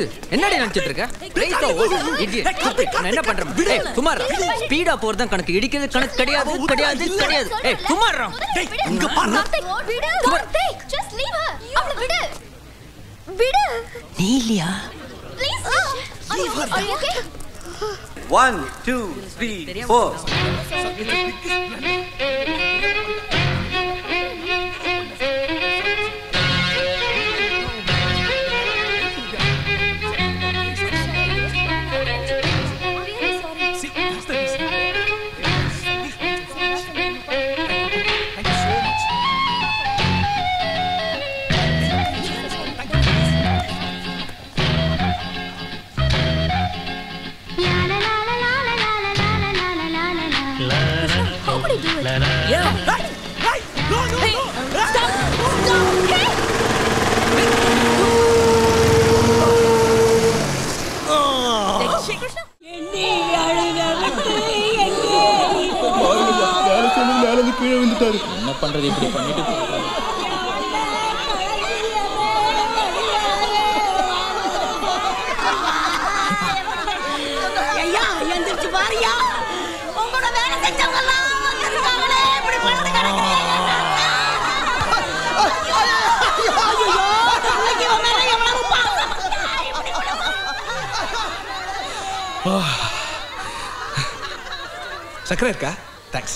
லூசு, என்னடி நினைச்சிட்டு இருக்க? ரைட்டா ஓடு, இடியட். நான் என்ன பண்றேன்? ஏய் குமார், ஸ்பீடா போறத கணக்கு, இடிக்கிறது கணக்கு கிடையாது. ஏய் குமார், டேய் இங்க பாரு. Karthik, just leave her. அவளை விடு. விடு. நீ இல்லையா? Please. Leave her. Are you okay? 1 2 3 4 என்ன பண்றது இப்படி பண்ணிட்டு? ஐயா எந்திரச்சு பாரியா, உங்களோட வேலை செஞ்சவங்க எல்லாம் வந்திருக்காங்களே, இப்படி பண்ணது கணக்கு. சக்கரை இருக்கா? தேங்க்ஸ்.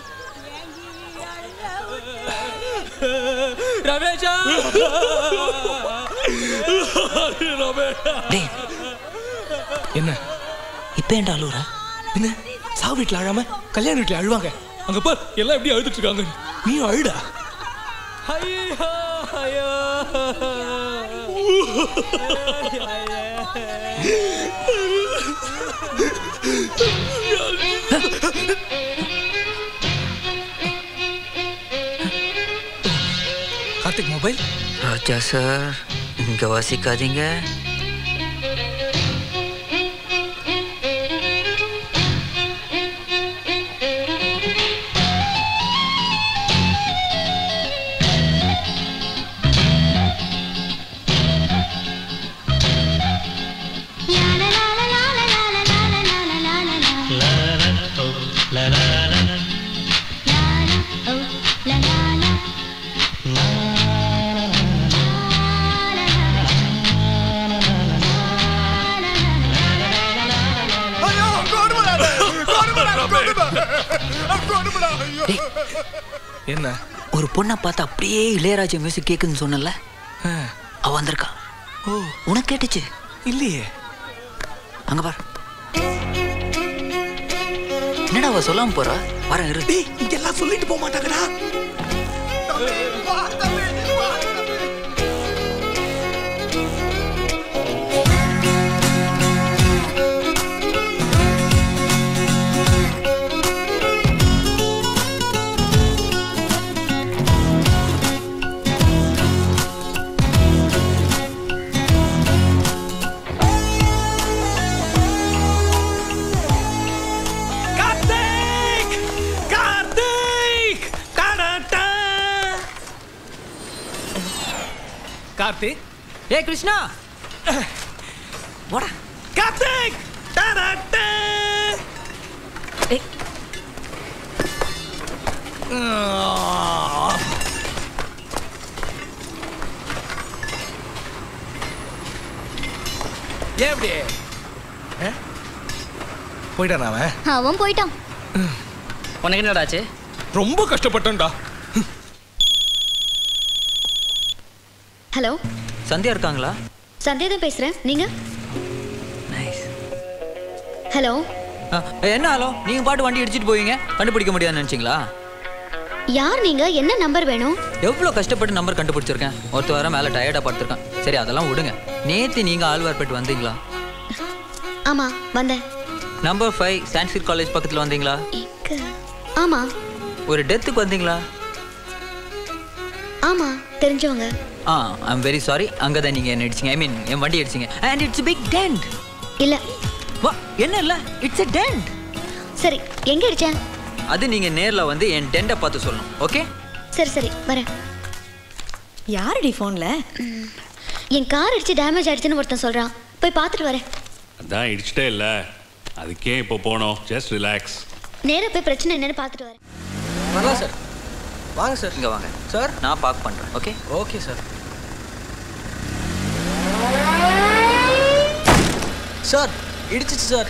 ரமேஷா, என்ன இப்ப ஏன்டா அழுவுற? என்ன சாவு வீட்டுல அழாம கல்யாண வீட்டுல அழுவாங்க? அங்க பார் எல்லாம் எப்படி அழுதுட்டு இருக்காங்க. நீ அழுடா. கார்த்திக் மொபைல். ராஜா சார், இங்க வாசிக்காதீங்க. என்ன ஒரு பொண்ணை பார்த்து அப்படியே இளையராஜா மியூசிக் கேக்குதுன்னு சொன்னல, அவ வந்திருக்கா. ஓ உனக்கு கேட்டுச்சு? இல்லையே. அங்க பாரு. என்னடா அவ சொல்லாம போறா? வரேன் இரு. டேய் இதெல்லாம் சொல்லிட்டு போக மாட்டாங்கடா. கார்த்திக். ஏ கிருஷ்ணா, வாடா. கார்த்திக். எப்படி போயிட்டான் அவன்? அவன் போயிட்டான். உனக்கு என்னடாச்சு? ரொம்ப கஷ்டப்பட்டேன்டா. ஹலோ, சந்தியா இருக்காங்களா? சந்தியா தான் பேசுறேன். நீங்க? நைஸ். ஹலோ. என்ன ஹலோ? நீங்க பாட்டு வண்டி இடிச்சிட்டு போவீங்க, கண்டுபிடிக்க முடியாதுன்னு நினைச்சீங்களா? யார் நீங்க? என்ன நம்பர் வேணும்? எவ்வளவு கஷ்டப்பட்டு நம்பர் கண்டுபிடிச்சிருக்கேன். ஒருத்த வர மேல டயர்டா படுத்திருக்கேன். சரி அதெல்லாம் விடுங்க. நேத்து நீங்க ஆழ்வார்பேட்டு வந்தீங்களா? ஆமா வந்தேன். நம்பர் 5 சான்ஸ்கிரிட் காலேஜ் பக்கத்துல வந்தீங்களா? ஆமா. ஒரு டெத்துக்கு வந்தீங்களா? ஆமா, தெரிஞ்சவங்க. I'm very sorry. அங்கே தான் நீங்கள் என்ன அடிச்சிங்க, ஐ மீன் என் வண்டி அடிச்சிங்க. And it's big dent. இல்லை வா, என்ன இல்லை, இட்ஸ் எ டென்ட். சரி, எங்கே அடிச்சேன்? அது நீங்கள் நேரில் வந்து என் டென்ட்டை பார்த்து சொல்லணும். ஓகே சரி சரி வரேன். யாரடி ஃபோனில்? என் கார் அடிச்சு டேமேஜ் ஆயிடுச்சுன்னு ஒருத்தன் சொல்கிறான். போய் பார்த்துட்டு வரேன். அதான் இடிச்சிட்டே இல்லை, அதுக்கே இப்போ போனோம். Just relax. நேராக போய் பிரச்சனை என்னன்னு பார்த்துட்டு வரேன். வரலாம் சார். வாங்க சார். இங்கே வாங்க சார். நான் பார்க் பண்ணுறேன். Okay okay sir. சார் இடிச்சிச்சு sir.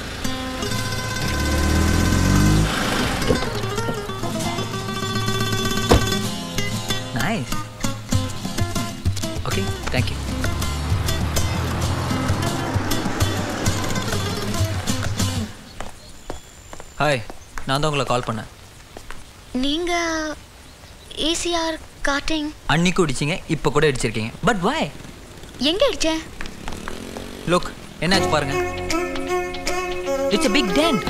Nice. Okay thank you. Hi, நான் தான் உங்களை கால் பண்ணேன். நீங்க ஏசிஆர் காட்டிங் அன்னைக்கு இடிச்சிங்க, இப்போ கூட இடிச்சிருக்கீங்க. பட் வாய்? எங்க அடிச்சேன்? லுக், என்னாச்சு பாருங்க. It's a big dent.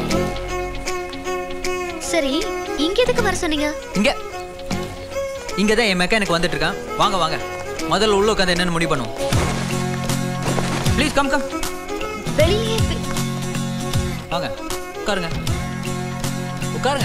சரி, இங்க எதுக்கு வர சொன்னீங்க? இங்கே தான் என் மெக்கானிக் வந்துட்டு இருக்கான். வாங்க வாங்க, முதல்ல உள்ள உட்காந்து என்னென்னு முடிவு பண்ணுவோம். Please come come. வெளியே வாங்க உட்காருங்க, உட்காருங்க.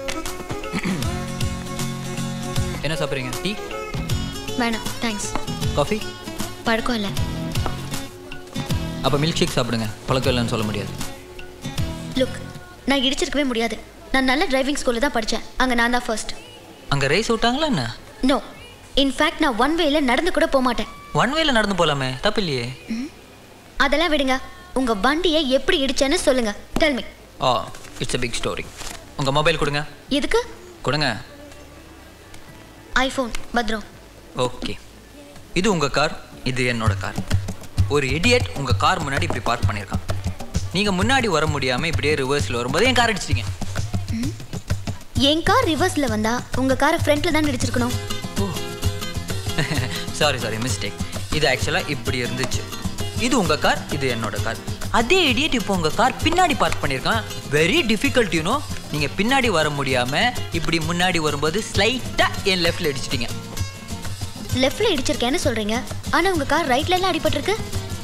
என்ன சாப்பிட்றீங்க? டீ? வேணாம் தேங்க்ஸ். காஃபி? பழக்கம் இல்லை. அப்போ மில்க் ஷேக் சாப்பிடுங்க. பழக்கம் இல்லைன்னு சொல்ல முடியாது. லுக், நான் இடிச்சிருக்கவே முடியாது. நான் நல்ல டிரைவிங் ஸ்கூலில் தான் படித்தேன். அங்கே நான் தான் ஃபர்ஸ்ட். அங்கே ரேஸ் விட்டாங்களா என்ன? நோ, இன்ஃபேக்ட் நான் ஒன் வேல நடந்து கூட போக மாட்டேன். ஒன் வேல நடந்து போகலாமே, தப்பு இல்லையே. அதெல்லாம் விடுங்க. உங்க வண்டியை எப்படி இடிச்சேன்னு சொல்லுங்க. Tell me. Oh, it's a big story. உங்கள் மொபைல் கொடுங்க. எதுக்கு? கொடுங்க. ஐஃபோன் பத்ரம். ஓகே, இது உங்கள் கார், இது என்னோட கார். ஒரு இடியட் உங்கள் கார் முன்னாடி இப்படி பார்க் பண்ணியிருக்கான். நீங்கள் முன்னாடி வர முடியாமல் இப்படியே ரிவர்ஸில் வரும்போது என் கார் அடிச்சிட்டீங்க. என் கார் ரிவர்ஸில் வந்தா உங்க காரை ஃப்ரண்ட்ல தான் அடிச்சிருக்கணும். Sorry mistake. இது ஆக்சுவலாக இப்படி இருந்துச்சு. இது உங்கள் கார், இது என்னோட கார். அதே இடியட் இப்போ உங்கள் கார் பின்னாடி பார்க் பண்ணியிருக்கான். Very difficult you know. நீங்கள் பின்னாடி வர முடியாமல் இப்படி முன்னாடி வரும்போது ஸ்லைட்டாக என் லெஃப்டில் அடிச்சிட்டிங்க. லெஃப்ட்ல இடிச்சிருக்கேன்னு சொல்றீங்க, ஆனா உங்க கார் ரைட்ல எல்லாம் அடிபட்டிருக்கு.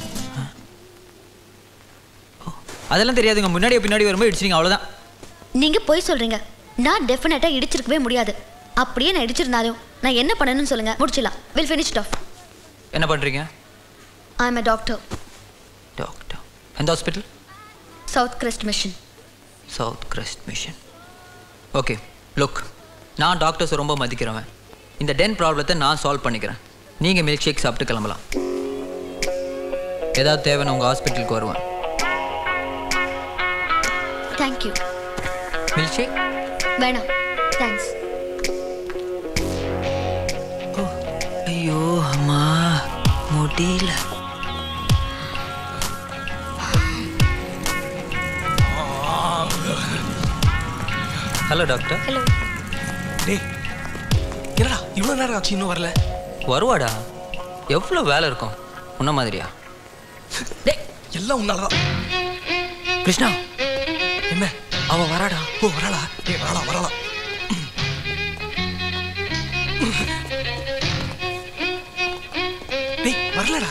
அதெல்லாம் தெரியாதுங்க. முன்னாடி பின்னாடி வரும்போது இடிச்சிட்டிங்க, அவ்வளோதான். நீங்க போய் சொல்றீங்க. நான் டெஃபினட்டா இடிச்சிருக்கவே முடியாது. அப்படியே நான் இடிச்சிருந்தாலும் நான் என்ன பண்ணணும்னு சொல்லுங்க, முடிச்சிடலாம். Will finish it off. என்ன பண்ணுறீங்க? I am a doctor. Doctor? எந்த hospital? South crest mission. South crest mission. Okay look, நான் டாக்டர்ஸ் ரொம்ப மதிக்கிறவன். இந்த டென் ப்ராப்ளத்தை நான் சால்வ் பண்ணிக்கிறேன். நீங்கள் மில்க் ஷேக் சாப்பிட்டு கிளம்பலாம். ஏதாவது தேவைன்னு உங்கள் ஹாஸ்பிட்டலுக்கு வருவேன். தேங்க்யூ. மில்க் ஷேக் வேணாம் தேங்க்ஸ். ஐயோ அம்மா, முடியல. Hello doctor. ஹலோ. டேய், என்னடா இவ்வளோ நேரம் ஆச்சு இன்னும் வரல? வருவாடா, எவ்வளோ வேலை இருக்கும். உன்ன மாதிரியா? டேய், எல்லாம் உன்னாலதான். கிருஷ்ணா, என்ன? அவன் வராடா. ஓ வரலா? டேய் வரலாம். டேய் வரலடா.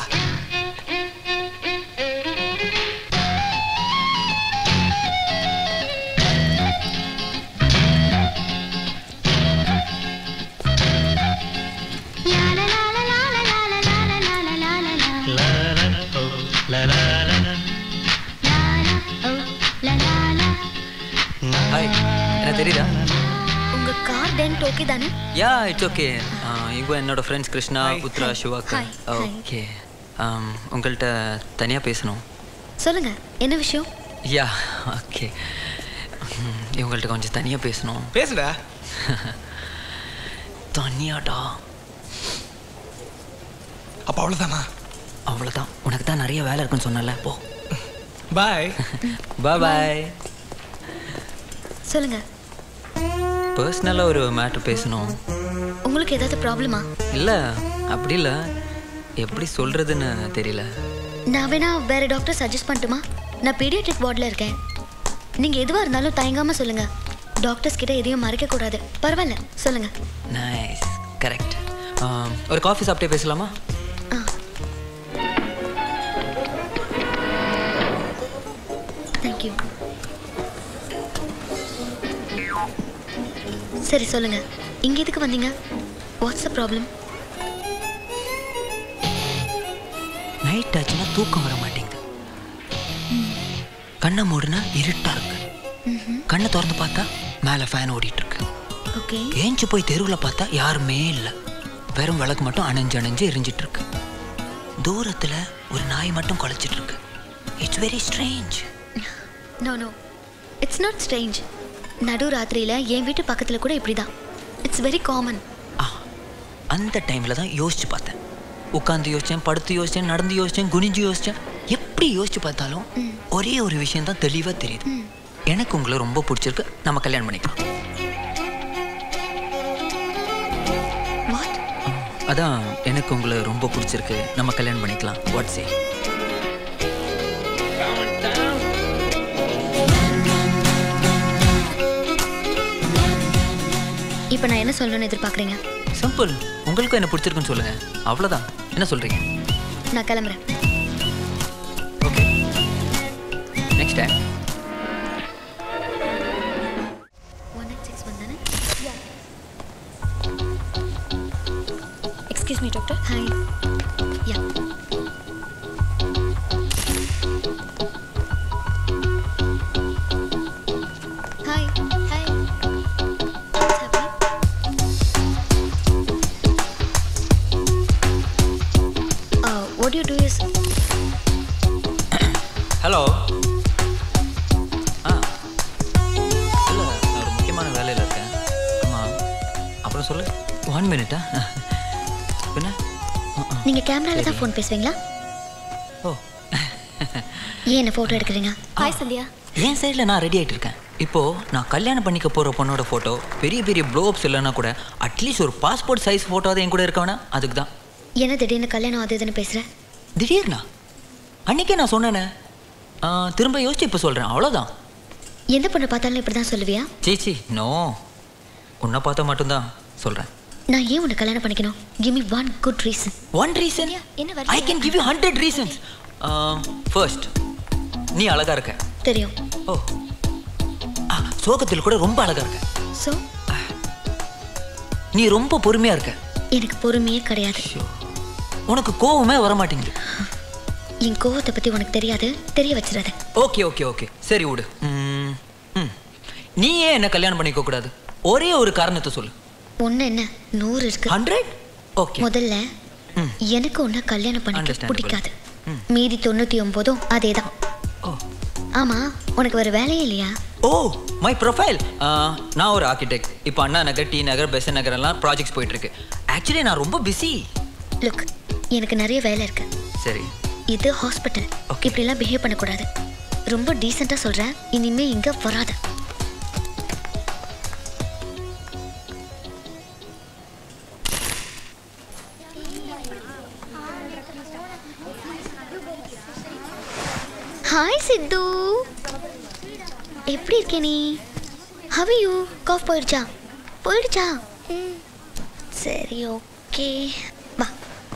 ஹாய், என்ன தெரியுதா? உங்க கார் டென்ட் ஓகே தானே? Yeah it's okay. இவங்க என்னோட ஃப்ரெண்ட்ஸ் கிருஷ்ணா, புத்ரா, சிவாக்கா. Hi. ஓகே, உங்கள்கிட்ட தனியாக பேசணும். சொல்லுங்க, என்ன விஷயம்? யா ஓகே, இவங்கள்ட்ட கொஞ்சம் தனியாக பேசணும். பேசுடா. தனியாடா. அப்போ அவ்வளோதானா? அவ்வளோதான். உனக்கு தான் நிறைய வேலை இருக்குன்னு சொன்னல. போ. பாய். பாய். சொல்லுங்க. பர்சனலாக ஒரு மேட்ரு பேசணும். உங்களுக்கு ஏதாவது ப்ராப்ளமா? இல்லை, அப்படி இல்லை. எப்படி சொல்கிறதுன்னு தெரியல. நான் வேணா வேற டாக்டர் சஜஸ்ட் பண்ணட்டுமா? நான் பீடியாட்ரிக் வார்டில் இருக்கேன். நீங்கள் எதுவாக இருந்தாலும் தயங்காமல் சொல்லுங்கள். டாக்டர்ஸ் கிட்ட எதையும் மறைக்கக்கூடாது. பரவாயில்ல, சொல்லுங்கள். Nice, correct. ஒரு காஃபி சாப்பிட்டே பேசலாமா? தேங்க்யூ. சரி சொல்லுங்க, இங்க எதுக்கு வந்தீங்க? What's the problem? நைட் ஆச்சுன்னா தூக்கம் வர மாட்டேங்குது. கண்ணை மூடுனா இருட்டா இருக்கு. கண்ணை திறந்து பார்த்தா மேலே ஃபேன் ஓடிட்டு இருக்கு. ஓகே. ஏஞ்சி போய் தெருவில் பார்த்தா யாருமே இல்லை. வெறும் விளக்கு மட்டும் அணைஞ்சு எரிஞ்சிட்டு இருக்கு. தூரத்தில் ஒரு நாய் மட்டும் குலைச்சிட்டு இருக்கு. It's very strange. No no, it's not strange. நடு ராத்திரியில் என் வீட்டு பக்கத்தில் கூட இப்படி தான். It's very common. அந்த டைமில் தான் யோசிச்சு பார்த்தேன். உட்காந்து யோசித்தேன், படுத்து யோசித்தேன், நடந்து யோசித்தேன், குனிஞ்சு யோசித்தேன். எப்படி யோசிச்சு பார்த்தாலும் ஒரே ஒரு விஷயம் தான் தெளிவாக தெரியுது. எனக்கு உங்களை ரொம்ப பிடிச்சிருக்கு, நம்ம கல்யாணம் பண்ணிக்கலாம். அதான் எனக்கு உங்களை ரொம்ப பிடிச்சிருக்கு, நம்ம கல்யாணம் பண்ணிக்கலாம். What say? இப்போ நான் என்ன சொல்லணும்னு எதிர்பார்க்குறீங்க? சிம்பிள். உங்களுக்கும் என்ன பிடிச்சிருக்குன்னு சொல்லுங்க, அவ்வளோதான். என்ன சொல்றீங்க? நான் கிளம்புறேன். Okay, next time. 196 தானே? Excuse me doctor. Hi. Yeah. Hi. Hi. What you do is hello. இல்லை, நான் ஒரு முக்கியமான வேலையில் இருக்கேன். ஆமாம், அப்புறம் சொல்லு. 1 மினிட்டா? என்ன? நீங்க கேமரால தான் ஃபோன் பேசுவீங்களா? ஓ, ஏன் என்ன ஃபோட்டோ எடுக்கிறீங்க? ஹாய் சந்தியா. என் சைடில் நான் ரெடி ஆகிட்டு இருக்கேன். இப்போது நான் கல்யாணம் பண்ணிக்க போகிற பொண்ணோட ஃபோட்டோ பெரிய பெரிய ப்ளோஅப்ஸ் இல்லைன்னா கூட அட்லீஸ்ட் ஒரு பாஸ்போர்ட் சைஸ் ஃபோட்டோவாக என் கூட இருக்கவேனா? அதுக்கு தான். என்ன திடீர்னு கல்யாணம் அது இதுன்னு பேசுகிறேன்? திடீர்னா? அன்றைக்கே நான் சொன்னேனே. திரும்ப யோசிச்சு இப்போ சொல்கிறேன், அவ்வளோதான். எந்த பொண்ணை பார்த்தாலும் இப்படி தான் சொல்லுவியா? சீச்சி, நோ. உன்னை பார்த்தா மட்டும்தான் சொல்கிறேன். நான் ஏன் உன்னை கல்யாணம் பண்ணிக்கணும்? Give me one good reason. One reason? என்ன வருது? I can give you 100 reasons. First, நீ அழகா இருக்க. தெரியும். ஓ, சோகத்தில் கூட ரொம்ப அழகா இருக்க. So நீ ரொம்ப பொறுமையா இருக்க. எனக்கு பொறுமையே கிடையாது. உனக்கு கோவமே வர மாட்டேங்குது. என் கோவத்தை பத்தி உனக்கு தெரியாது, தெரிய வச்சிடாத. ஓகே ஓகே ஓகே, சரி விடு. நீ ஏன் என்ன கல்யாணம் பண்ணிக்க கூடாது? ஒரே ஒரு காரணத்தை சொல்லு. ஒண்ணு என்ன 100 இருக்கு. 100? ஓகே. முதல்ல எனக்கு உன்னை கல்யாணம் பண்ணிக்க பிடிக்காது. மீதி 99 அதேதான். ஓ, ஆமா, உனக்கு வேற வேலையே இல்லையா? Oh, my profile. நான் ஒரு ஆர்கிடெக்ட். இப்போ அண்ணா நகர், டி நகர், பெசன் நகர் எல்லாம் ப்ராஜெக்ட்ஸ் போயிட்டு இருக்கு. ஆக்சுவலி நான் ரொம்ப பிஸி. லுக், எனக்கு நிறைய வேலை இருக்கு. சரி. இது ஹாஸ்பிட்டல். Okay. இப்படிலாம் பிஹேவ் பண்ணக்கூடாது. ரொம்ப டீசெண்டாக சொல்கிறேன், இனிமே இங்கே வராத. ஹாய் சித்து, எப்படி இருக்கே நீ? How you? காஃப் போயிடுச்சா? போயிடுச்சா? சரி, ஓகே, வா.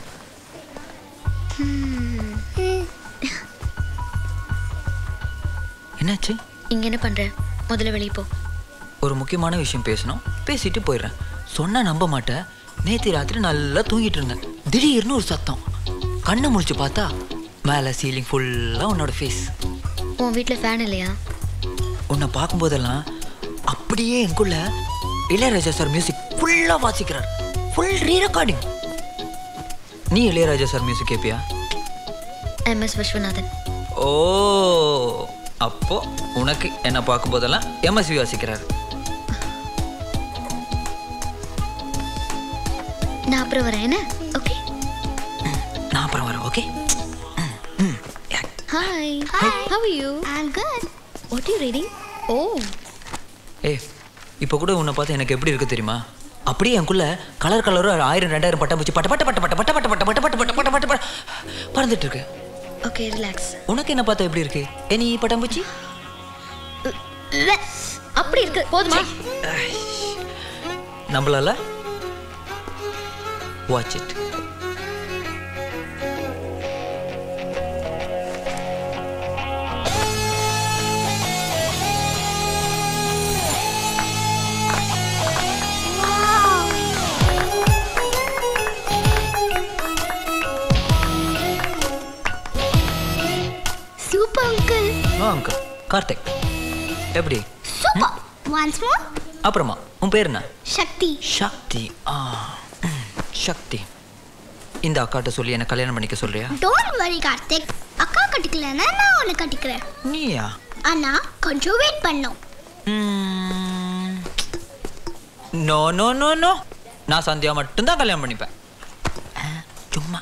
என்னாச்சு? இங்க என்ன பண்ற? முதல்ல வெளியே போ. ஒரு முக்கியமான விஷயம் பேசணும், பேசிட்டு போயிடுறேன். சொன்னா நம்ப மாட்டேன். நேற்று ராத்திரி நல்லா தூங்கிட்டு இருந்தேன். திடீர்னு ஒரு சத்தம். கண்ணை முழிச்சு பார்த்தா மேலே சீலிங் ஃபுல்லாக உன்னோட ஃபேஸ். உன் வீட்டில் ஃபேன் இல்லையா? உன்னை பார்க்கும்போதெல்லாம் அப்படியே எங்குள்ள இளையராஜா சார் மியூசிக் ஃபுல்லாக வாசிக்கிறார். Full re recording. நீ இளையராஜா சார் மியூசிக் கேட்பியா? MS விஸ்வநாதன். ஓ, அப்போ உனக்கு என்ன பார்க்கும்போதெல்லாம் MSV வாசிக்கிறார். நான் அப்புறம் வரேன். என்ன? ஓகே, நான் அப்புறம் வரேன். Okay. Hi. How are you? I'm good. What are you reading? Oh. ஏய், இப்போ கூட உன்னை பார்த்து எனக்கு எப்படி இருக்கு தெரியுமா? அப்படியே எனக்குள்ள கலர் கலரும் 1000 2000 பட்டாம்பூச்சி பட்ட பட்ட பட்ட பட்ட பட்ட பட்ட பட்ட பட்ட பட்ட பட்ட பட்ட பட்ட பறந்துட்டு இருக்கு. Okay, relax. உனக்கு என்ன பார்த்தா எப்படி இருக்கு? எனி பட்டாம்பூச்சி? அப்படி இருக்கு, போதுமா? நம்மளால watch it. Super uncle. Uncle Karthik. எப்படி? சூப்பர். Once more. அப்புறமா உன் பேர் என்ன? சக்தி. சக்தி. சக்தி. இந்த அக்காட்ட சொல்லி என்ன கல்யாணம் பண்ணிக்க சொல்றியா? Don't worry Karthik. அக்கா கட்டிக்கலனா நான் உன்னை கட்டிக்கிறேன். நீயா? ஆனா கொஞ்சம் வெயிட் பண்ணணும். No no no no. நான் சந்தியா மட்டும் தான் கல்யாணம் பண்ணிப்பேன். சும்மா.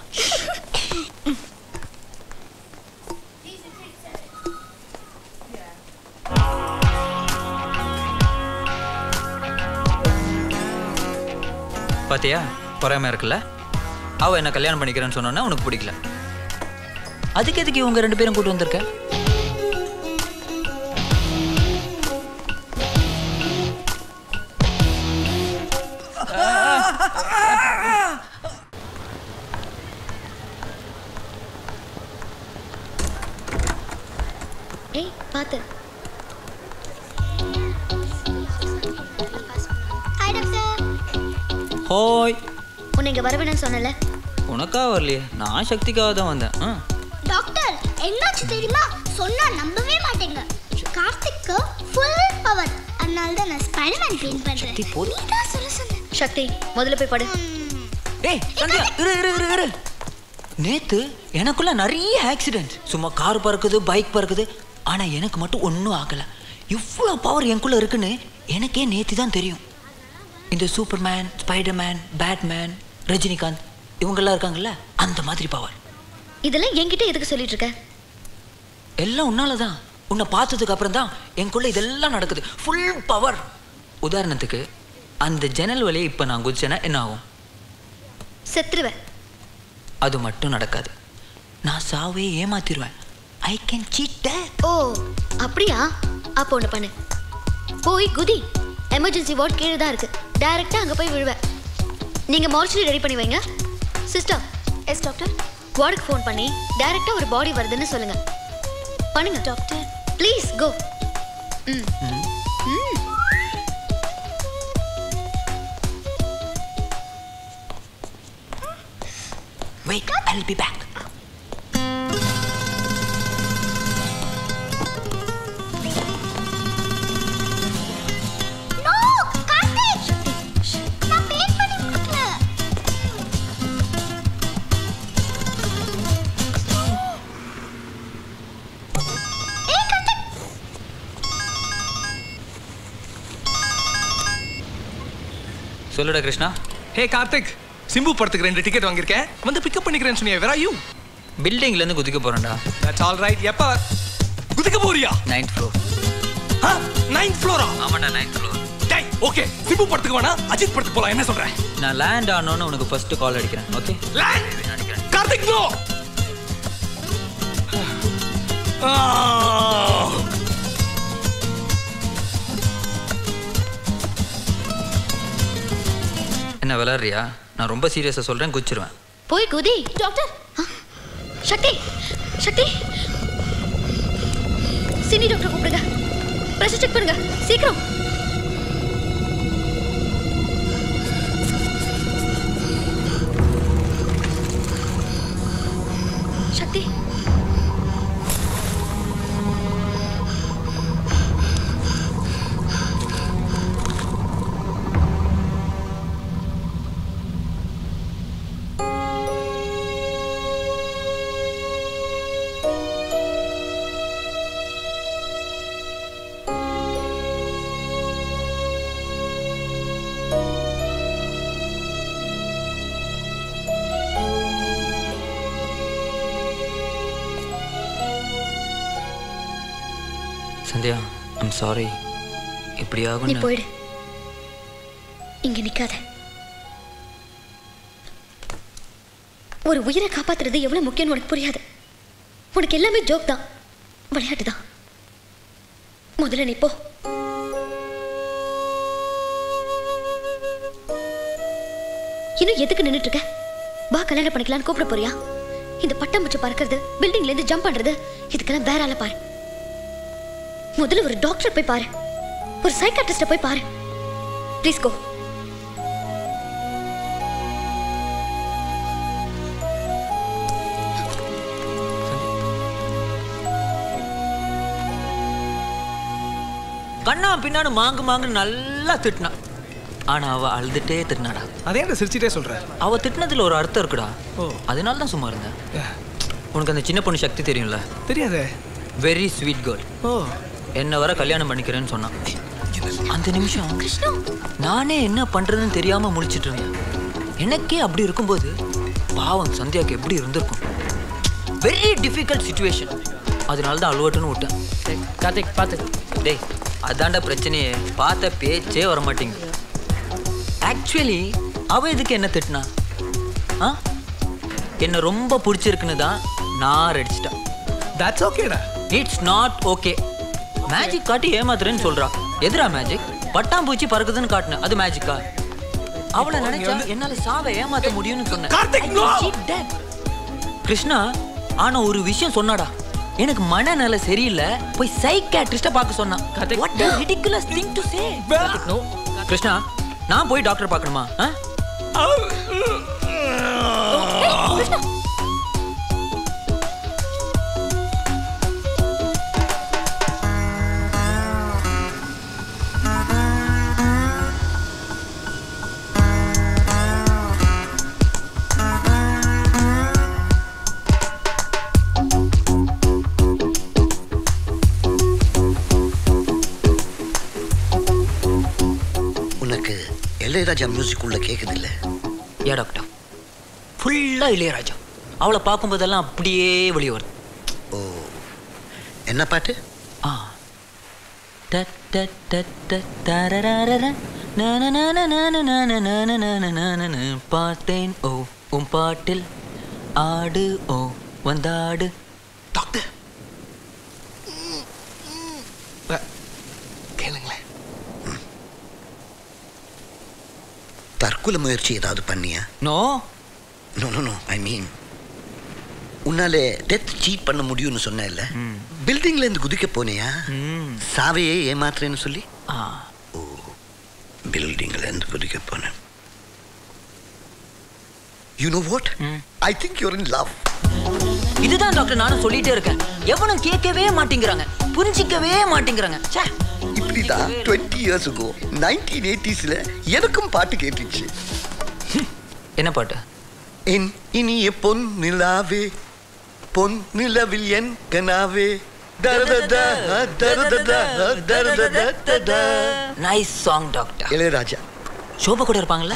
பாத்தியா பொறாம இருக்குல்ல? அவ என்ன கல்யாணம் பண்ணிக்கிறேன்னு சொன்னா உனக்கு பிடிக்கல. அதுக்கு எதுக்கு இவங்க 2 பேரும் கூட்டு வந்திருக்க? ஏய் பாத்து. Hi doctor. ஹோய். உன்னை இங்க வரவேணும்னு சொன்னல. உனக்கா வரலையே, நான் சக்திக்காக தான் வந்தேன். டாக்டர் என்னாச்சு தெரியுமா? சொன்னா நம்பவே மாட்டீங்க. கார்த்திக்கு ஃபுல் பவர். அதனால தான் நான் ஸ்பைடர்மேன் ட்ரெயின் பண்றேன். சக்தி போடு. நீதான் சொல்ல. சக்தி முதல்ல போய் படு. ஏய் சந்தியா இரு. நேத்து எனக்குள்ள நிறைய ஆக்சிடென்ட். சும்மா கார் பறக்குது, பைக் பறக்குது. ஆனா எனக்கு மட்டும் ஒன்றும் ஆகல. இவ்வளோ பவர் எனக்குள்ள இருக்குன்னு எனக்கே நேத்து தான் தெரியும். இந்த சூப்பர்மேன், ஸ்பைடர்மேன், பேட்மேன், ரஜினிகாந்த் இவங்கெல்லாம் இருக்காங்கல்ல, அந்த மாதிரி பவர். இதெல்லாம் என்கிட்ட எதுக்கு சொல்லிட்டு இருக்க? எல்லாம் உன்னால தான். உன்னை பார்த்ததுக்கு அப்புறம் தான் எனக்குள்ள இதெல்லாம் நடக்குது. Full power. உதாரணத்துக்கு அந்த ஜன்னல் வழியை இப்போ நான் குதிச்சேன்னா என்ன ஆகும்? செத்துருவேன். அது மட்டும் நடக்காது. நான் சாவே ஏமாத்திடுவேன். I can seat. ஓ அப்படியா? அப்போ ஒன்று பண்ணு. போய் குதி. எமர்ஜென்சி வார்ட் கீழே தான் இருக்கு. டைரக்டா அங்கே போய் விழுவேன். நீங்கள் மார்ச்சரி ரெடி பண்ணி வைங்க. சிஸ்டர். Yes doctor. வார்டுக்கு ஃபோன் பண்ணி டைரக்டா ஒரு பாடி வருதுன்னு சொல்லுங்க. பண்ணுங்க doctor. Please go. Wait, I'll be back. No Karthik. நான் பேட் பண்ணி முடிக்கல. ஏய் கார்த்திக். சொல்லுடா கிருஷ்ணா. ஹே கார்த்திக், சிம்பு படத்துக்கு 2 டிக்கெட் வாங்கியிருக்கேன். வந்து பிக்கப் பண்ணிக்கிறேன்னு சொன்னியே. Where are you? பில்டிங்ல இருந்து குதிக்க போறேன்டா. That's all right. எப்ப குதிக்க போறியா? 9th floor. 9th floor-ஆ? ஆமாடா 9th floor. டேய் ஓகே, சிம்பு படத்துக்கு வேணா அஜித் படத்துக்கு போலாம். என்ன சொல்ற? நான் லேண்ட் ஆனோன்னு உனக்கு ஃபர்ஸ்ட் கால் அடிக்கிறேன். ஓகே? லேண்ட் அடிக்கிறேன். கார்த்திக் நோ. என்ன விளையாடுறியா? நான் ரொம்ப சீரியஸா சொல்றேன், குச்சிருவேன். போய் குதி. டாக்டர். சக்தி சக்தி. சினி டாக்டர் கூப்பிடுங்க. பிரஷர் செக் பண்ணுங்க சீக்கிரம். சக்தி. Sandhya, I'm sorry. இப்படி நீ ஆகும். போயிடு. இங்க நிக்காத. ஒரு உயிரை காப்பாத்துறது எவ்வளவு முக்கியம் உனக்கு புரியாது. உனக்கு எல்லாமே ஜோக் தான், விளையாட்டு தான். முதல்ல நீ போ. இன்னும் எதுக்கு நின்னுட்டு இருக்க? வா கல்யாணம் பண்ணிக்கலான்னு கூப்பிட போறியா? இந்த பட்டாம்பூச்சி பறக்கிறது, பில்டிங்ல இருந்து ஜம்ப் பண்றது, இதுக்கெல்லாம் வேற ஆள பாரு. முதல்ல ஒரு டாக்டர் போய் பாரு. ஒரு சைக்காட்ரிஸ்ட போய் பாரு. Please go. கண்ணா பின்னாடி மாங்கு நல்லா திட்டினா. ஆனா அவ அழுதுட்டே திட்டினாடா. அதே சிரிச்சிட்டே சொல்ற. அவ திட்டினதுல ஒரு அர்த்தம் இருக்குடா. அதனால தான் சும்மா இருந்தேன். உனக்கு அந்த சின்ன பொண்ணு சக்தி தெரியும்ல? தெரியாதே. Very sweet girl. என்ன வர கல்யாணம் பண்ணிக்கிறேன்னு சொன்னான். அந்த நிமிஷம் நானே என்ன பண்றதுன்னு தெரியாம முழிச்சிட்டு இருந்தேன். எனக்கே அப்படி இருக்கும்போது பாவம் சந்தியாக்கு எப்படி இருந்திருக்கும். Very difficult situation. அதனால தான் அழுவட்டுன்னு விட்டேன். கார்த்திக் பார்த்து. டேய் அதான்டா பிரச்சனையே. பார்த்த பேச்சே வர மாட்டேங்குது. ஆக்சுவலி அவ இதுக்கு என்ன திட்டினா? என்ன ரொம்ப பிடிச்சிருக்குன்னு தான் நான் அடிச்சிட்டேன். தட்ஸ் ஓகேடா. It's not okay. மேஜிக் காட்டி ஏமாத்துறேன்னு சொல்றா. எதிரா மேஜிக்? பட்டாம்பூச்சி பறக்குதுன்னு காட்டின அது மேஜிக்கா? அவளை நினைச்சா என்னால சாவை ஏமாத்த முடியும்னு சொன்னேன். கிருஷ்ணா ஆனா ஒரு விஷயம் சொன்னாடா. எனக்கு மனநல சரியில்லை, போய் சைக்காட்ரிஸ்ட பார்க்க சொன்னான். What a ridiculous thing to say. Krishna நான் போய் டாக்டர் பார்க்கணுமா? இளையராஜா மியூசிக் உள்ள கேக்குது இல்ல? யா டாக்டர், ஃபுல்லா இளையராஜா. அவளை பார்க்கும்போதெல்லாம் அப்படியே வெளியே வருது. ஓ, என்ன பாட்டு? பார்த்தேன் ஓ உன் பாட்டில் ஆடு ஓ வந்தாடு. டாக்டர் கேளுங்களேன். தற்கொலை முயற்சி ஏதாவது பண்ணியா? No no no no I mean உன்னால டெத் சீட் பண்ண முடியும்னு சொன்ன இல்ல, பில்டிங்ல இருந்து குதிக்க போனியா சாவையே ஏமாத்துறேன்னு சொல்லி? ஓ, பில்டிங்ல இருந்து குதிக்க போன. You know what, I think you are in love. இதுதான் டாக்டர் நானும் சொல்லிட்டே இருக்கேன். எவனும் கேட்கவே மாட்டேங்கிறாங்க, புரிஞ்சிக்கவே மாட்டேங்கிறாங்க. இப்படிதான் 20 years ago 1980sல எனக்கும் பாட்டு கேட்டுச்சு. என்ன பாட்டு? என் இனிய பொன் நிலாவே பொன் நிலவில் என் கனாவே. Nice song doctor. Ilaiyaraaja. Shoba கூட இருப்பாங்கல்ல?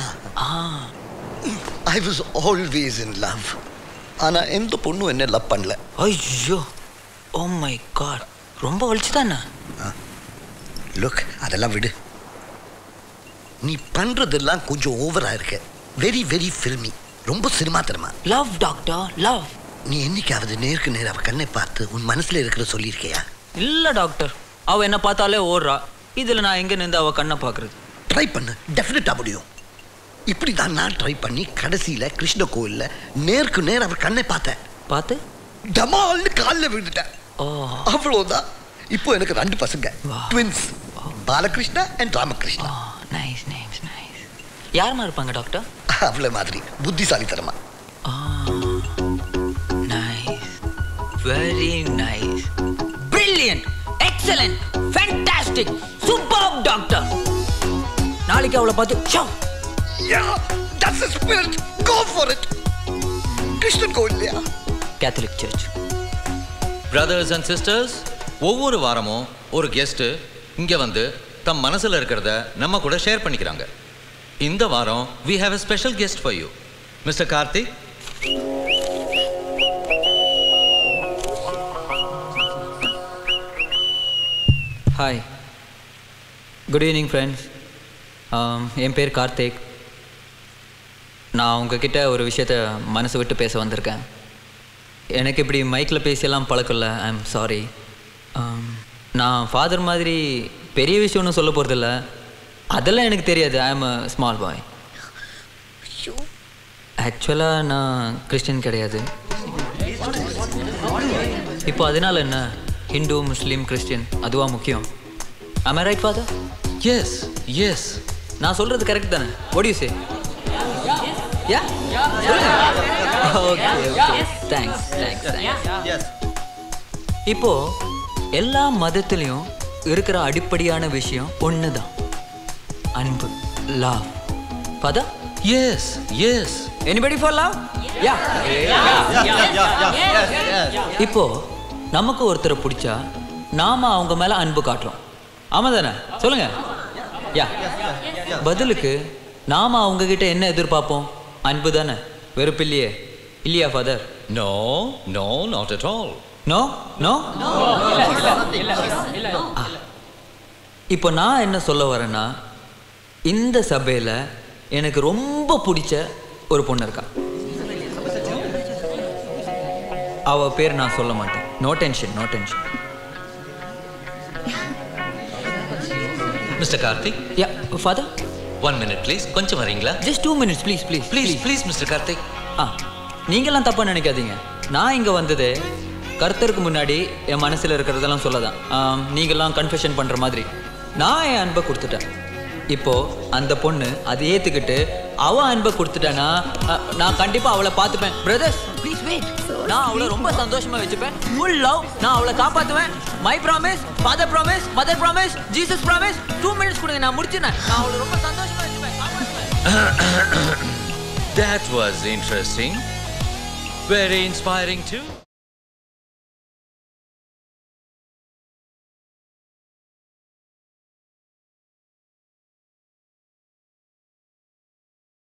I was always in love. ஆனா எந்த பொண்ணும் என்ன லவ் பண்ணல. ஐயோ, ஓ மை காட், ரொம்ப வலிச்சுதானே? லுக், அதெல்லாம் விடு. நீ பண்றதெல்லாம் கொஞ்சம் ஓவரா இருக்கு. வெரி வெரி ஃபில்மி, ரொம்ப சினிமா தரமா. Love doctor, love. நீ என்னைக்காவது நேருக்கு நேர் அவ கண்ணை பார்த்து உன் மனசுல இருக்கிற சொல்லியிருக்கியா? இல்ல டாக்டர், அவ என்ன பார்த்தாலே ஓடுறா. இதுல நான் எங்க நின்று அவ கண்ணை பாக்குறது? ட்ரை பண்ணு, டெஃபினட்டா முடியும். இப்படிதான் நான் ட்ரை பண்ணி கடைசியில கிருஷ்ண கோயில்ல நேருக்கு நேர் அவர் கண்ணை பார்த்து டமால்னு காலில் விழுந்துட்டேன். அவ்வளவுதான். இப்போ எனக்கு 2 பசங்க, twins, Balakrishna and Ramakrishna. Nice nice nice. யாருமா இருப்பாங்க டாக்டர்? அவள மாதிரி புத்திசாலித்தனமா. Nice, very nice, brilliant, excellent, fantastic, superb doctor. நாளைக்கு அவளை பார்த்து Yeah, that's the spirit. Go for it. Krishnan கோயில்லையா? Catholic church. Brothers and sisters, ஒவ்வொரு வாரமும் ஒரு கெஸ்ட் இங்க வந்து தம் மனசுல இருக்கிறத நம்ம கூட ஷேர் பண்ணிக்கிறாங்க. இந்த வாரம் we have a special guest for you. Mr. Karthik. Hi, good evening friends. என் பேர் கார்த்திக். நான் உங்ககிட்ட ஒரு விஷயத்த மனசு விட்டு பேச வந்திருக்கேன். எனக்கு இப்படி மைக்கில் பேசியெல்லாம் பழக்கல. I am sorry. நான் ஃபாதர் மாதிரி பெரிய விஷயம் ஒன்றும் சொல்ல போகிறதில்ல. அதெல்லாம் எனக்கு தெரியாது. I am a small boy. ஆக்சுவலாக நான் கிறிஸ்டின் கிடையாது. இப்போ அதனால என்ன, ஹிந்து, முஸ்லீம், கிறிஸ்டின் அதுவா முக்கியம்? am I right father? Yes, yes. நான் சொல்றது கரெக்ட் தானே? what do you say? yeah okay thanks. இப்போ எல்லா மதத்திலையும் இருக்கிற அடிப்படையான விஷயம் ஒன்று தான், அன்பு, love. Father? Yes yes. Anybody for love? Yeah. இப்போ நமக்கு ஒருத்தரை பிடிச்சா நாம அவங்க மேல அன்பு காட்டுறோம், ஆமா தானே? சொல்லுங்க. யா. பதிலுக்கு நாம அவங்க கிட்ட என்ன எதிர்பார்ப்போம்? அன்பு தானே, வெறுப்பு இல்லையே. இல்லையா father? No no, not at all. No no. இப்போ நான் என்ன சொல்ல வரேன்னா, இந்த சபையில எனக்கு ரொம்ப பிடிச்ச ஒரு பொண்ணு இருக்கா. அவ பேர் நான் சொல்ல மாட்டேன். No tension, no tension. Mister Karthik. Yeah father. 1 minute please. கொஞ்சம் வரீங்களா? Just 2 minutes please please please please mister Karthik. நீங்களாம் தப்பா நினைக்காதீங்க. நான் இங்க வந்தது கர்த்தருக்கு முன்னாடி என் மனசுல இருக்கிறதெல்லாம் சொல்லதான். நீங்களாம் கன்ஃபெஷன் பண்ற மாதிரி நான் என் அன்பை கொடுத்துட்டேன். இப்போ அந்த பொண்ணு அதை ஏத்துக்கிட்டு அவ அன்பை கொடுத்துட்டேன்னா நான் கண்டிப்பா அவளை பார்த்துப்பேன். Brothers please wait. நான் அவளை ரொம்ப சந்தோஷமா வச்சுப்பேன். Full love. நான் அவளை காப்பாத்துவேன். My promise, father promise, mother promise, Jesus promise. 2 minutes கொடுங்க, நான் முடிச்சிடுறேன். நான் அவளை ரொம்ப சந்தோஷமா வச்சுப்பேன். That was interesting. Very inspiring too.